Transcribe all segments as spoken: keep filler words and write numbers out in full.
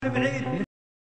بعيد.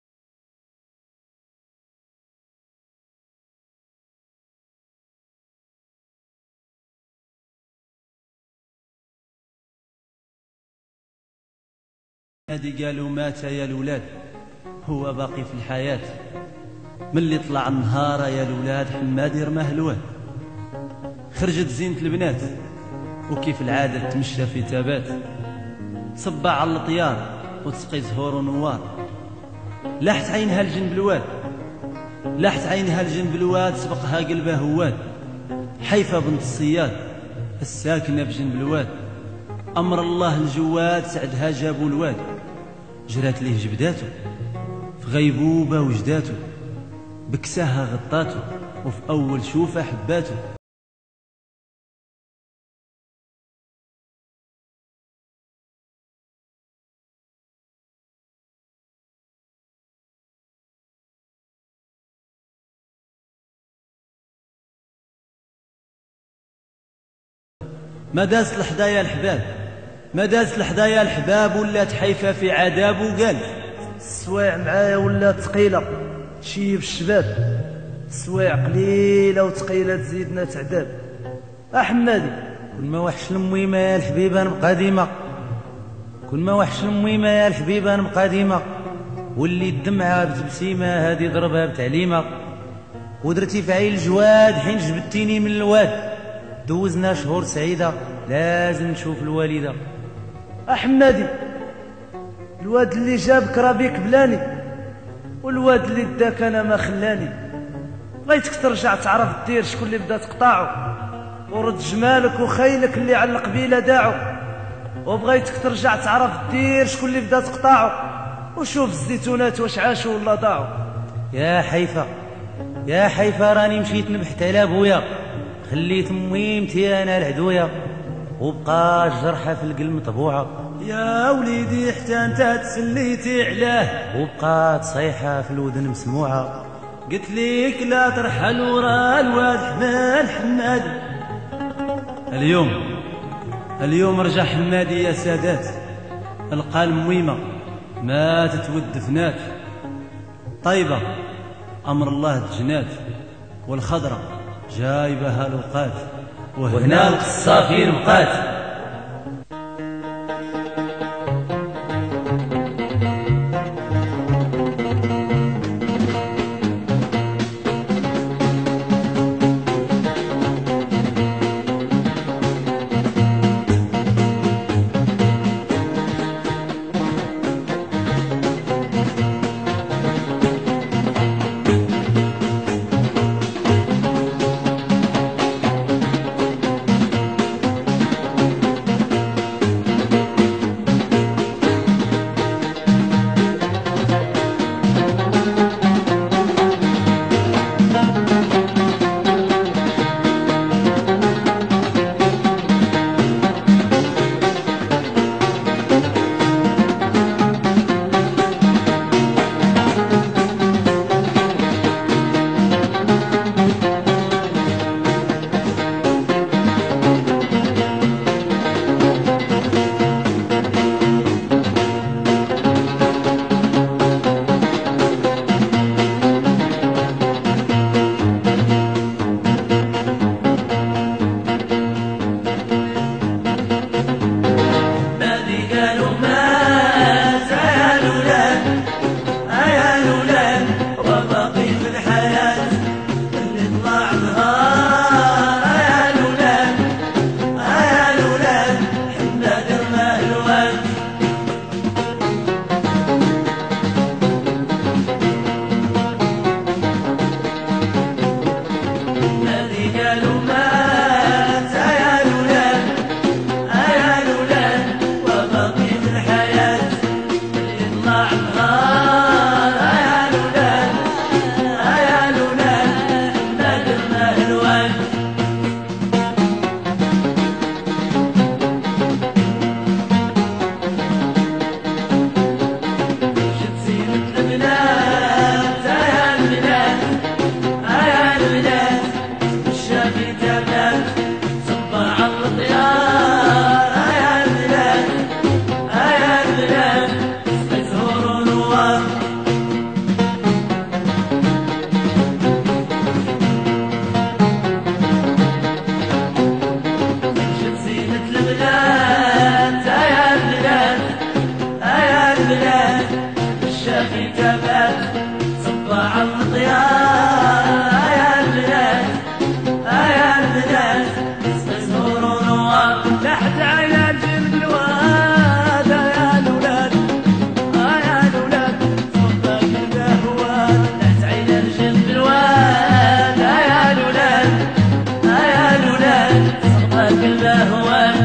هادي قالوا مات يا الولاد، هو باقي في الحياة. من اللي طلع النهار يا الولاد حمادي رماه الواد. خرجت زينة البنات وكيف العادة تمشى في تابات، صبع على الطيار وتسقي زهور ونوار. لاحت عينها لجنب الواد، لاحت عينها لجنب الواد، سبقها قلبه هواد. حيفا بنت الصياد الساكنة بجنب الواد، أمر الله الجواد سعدها جابوا الواد. جرات ليه جبداته في غيبوبة وجداته، بكساها غطاته وفي أول شوفة حباته. ما داز الحدايا الحباب، ما داز الحدايا الحباب، ولات حيفا في عذاب وقال السوايع معايا ولات ثقيلة تشيب الشباب، السوايع قليلة وثقيلة تزيدنا تعذاب. أحمدي كل ما وحش الميمة يا الحبيبة نبقى ديما، كل ما وحش الميمة يا الحبيبة نبقى ديما، واللي الدمعة بتبسيمة هادي ضربها بتعليمة. ودرتي في عين الجواد حين جبتيني من الواد، دوزنا شهور سعيدة لازم نشوف الوالدة. أحمدي الواد اللي جابك راه بيك بلاني، والواد اللي داك أنا ما خلاني. بغيتك ترجع تعرف دير شكون اللي بدا تقطاعو، ورد جمالك وخيلك اللي على القبيلة داعو. وبغيتك ترجع تعرف دير شكون اللي بدا تقطاعو، وشوف الزيتونات واش عاشوا ولا ضاعوا. يا حيفا يا حيفا راني مشيت نبحت على بويا، خليت ميمتي انا العدوية، وبقى الجرحى في القلب مطبوعة. يا وليدي حتى انت تسليتي علاه، وبقات صيحة في الودن مسموعة. قلت ليك لا ترحل ورا الواد حمال حمادي. اليوم اليوم رجع حمادي يا سادات، القى المويمة ماتت ودفنات. طيبة أمر الله تجنات، والخضرة جايبها الوقات، وهنا القصة في ربقات. تبات صباح المطيار يا البنات يا البنات سنور ونوار تحت عيال جنب الواد يا الولاد يا الولاد صباح القهوات تحت عيال جنب الواد يا الولاد يا الولاد صباح القهوات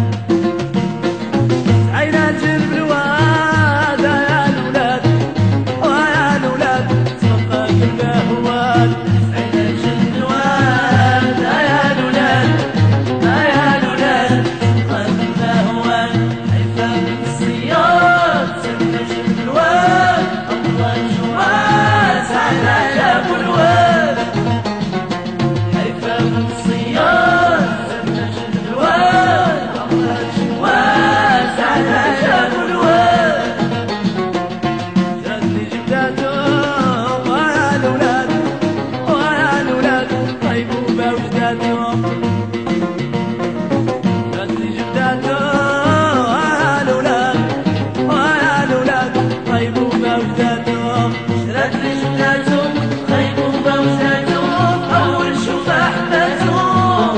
عيال جنب الواد يا الولاد يا الولاد صباح القهوات عيال جنب الواد يا الولاد يا الولاد صباح القهوات حيفا بالصياد سمى جنب الواد الله الجواز على جاب الواد حيفا بالصياد سمى جنب الواد الله الجواز على جاب الواد جاتني جداته ويا الولاد ويا الولاد طيبوبة وجداتهم جاتني جداته ويا الولاد ويا الولاد طيبوبة وجداتهم شرات لي جداتهم طيبوبة وجداتهم أول شوف أحباتهم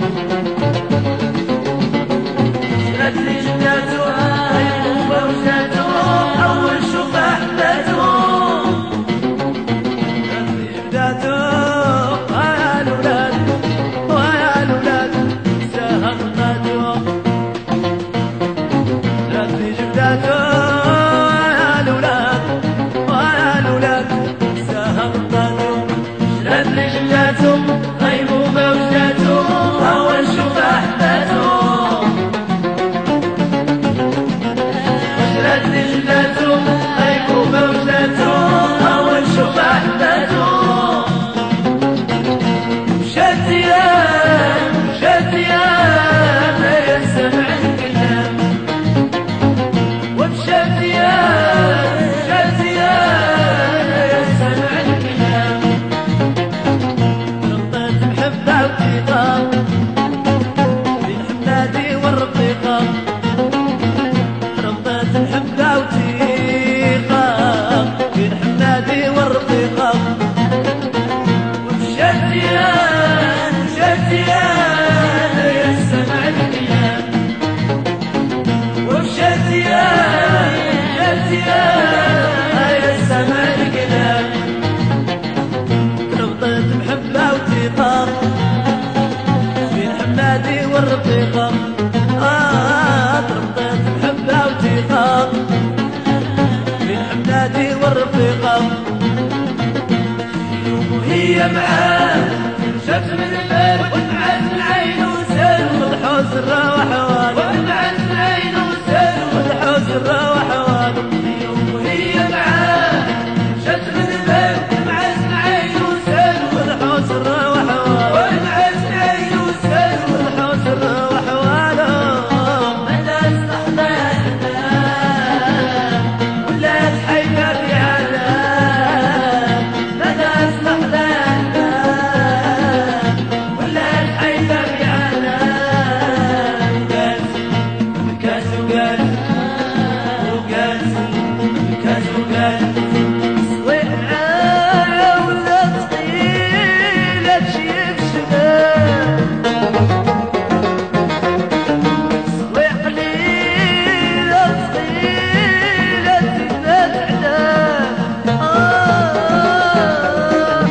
شرات لي جداتهم طيبوبة وجداتهم أول شوف أحباتهم جاتني جداته ويا الولاد ويا الولاد ساها غطاتهم جاتني جداته ويا الولاد ويا الولاد ساها غطاتهم شرات لي جداتهم طيبوبة وجداتهم أول شوف أحباتهم وشرات لي جداتهم طيبوبة وجداتهم أول شوف أحباتهم مشات أيام مشات أيام يا سمع الكلام ومشات أيام مشات أيام يا سمع الكلام ربات محبة وثقة بين حمادي والرفيقة ربات محبة وثقة بين حمادي والرفيقة ومشات أيام مشات أيام يا سمع الكلام ومشات أيام مشات أيام يا سمع الكلام ربطت محبة وثقة بين حمادي والرفيقة آه ربطت محبة وثقة بين حمادي والرفيقة وهي معاه شفت من البرد ونعس العين وسال والحوس الروحوان ونعس العين وسال والحوس الروحوان وهي معاه شفت من البرد ونعس العين وسال والحوس الروحوان ونعس العين وسال والحوس الروحوان مدى استحضاننا ولات حيفا في عذاب مدى استحضاننا ولات حيفا في عذاب كاس وكاس وكاس كاس وكاس سويعة ولا ثقيلة تشيب شمال سوي قليلة ثقيلة تزداد عذاب آه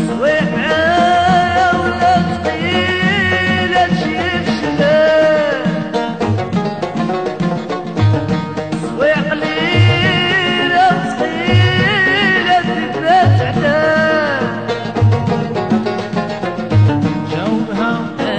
سويعة ولا ثقيلة تشيب شمال سوي قليلة ثقيلة تزداد عذاب جاوبها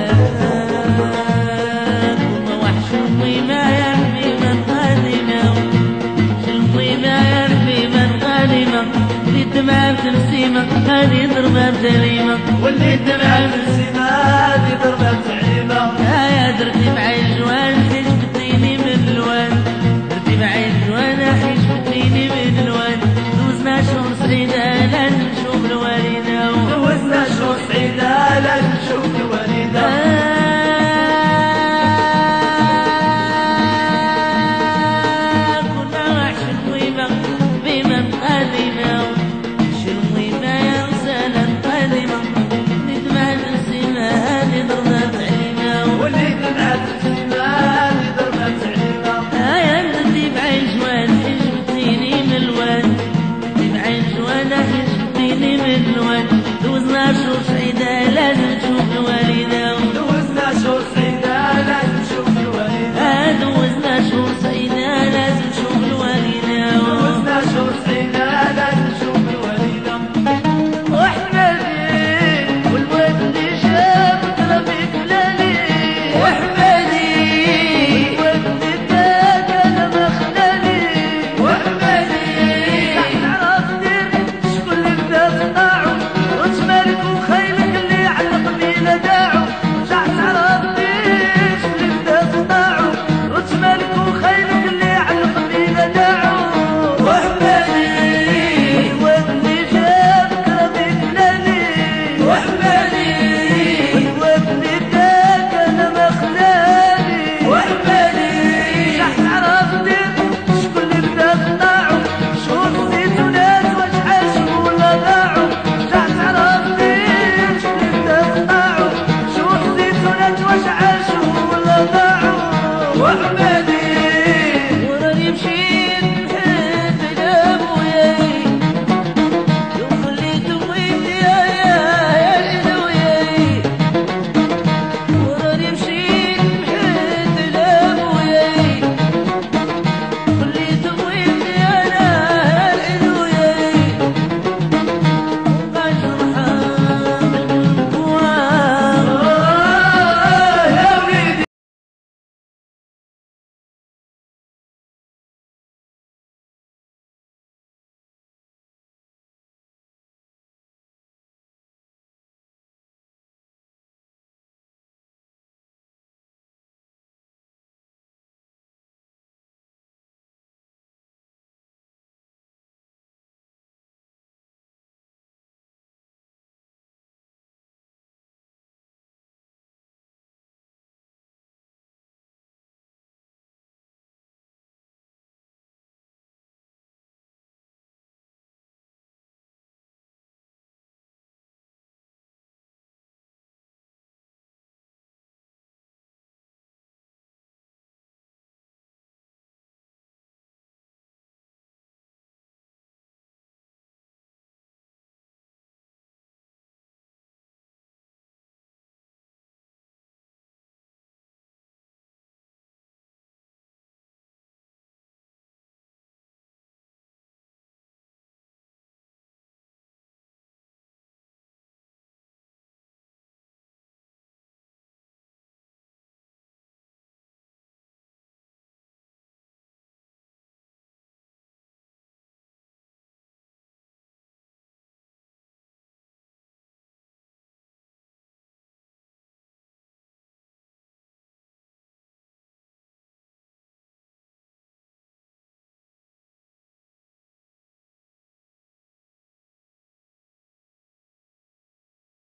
كنا وحش ما يرمي من غادنا شلمي ما يرمي من غادنا اللي دمع بتمسيمة هذه ضربة بتليمة واللي دمع في السماء دي ضربة تعليمة يا درتي معي الجوان حيش بديني من الوان درتي معي الجوان حيش بديني من الوان دوزنا شهور سعيدة لا نشوف الوالدة دوزنا شهور سعيدة لا نشوف الوالدة كنا وحش بما بما وسعيد